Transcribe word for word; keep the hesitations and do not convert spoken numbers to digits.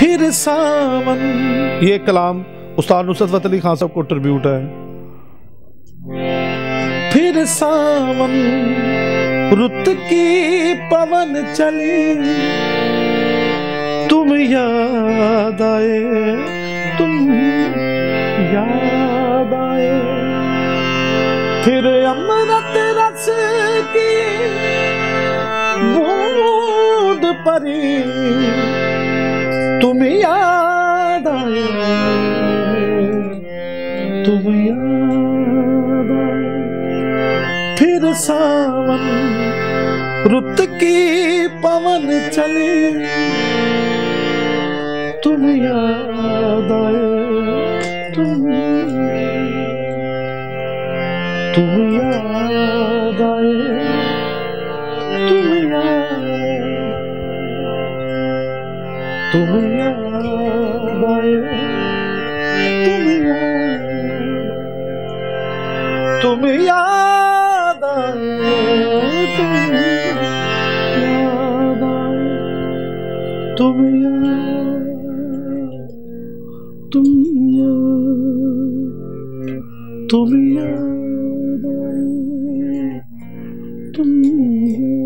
फिर सावन। ये कलाम उस्ताद नुसरत फतेह अली खान साहब को ट्रिब्यूट है। फिर सावन रुत की पवन चली, तुम याद आए, तुम याद आए। फिर अमृत रस की बूंद परी, तुम याद आए, तुम याद आए। फिर सावन रुत की पवन चली, तुम याद आए, तुम तुम याद आए, तुम याद, तुम याद आए, तुम याद, तुम याद आए, तुम याद आए, तुम याद, तुम याद, तुम याद आए, तुम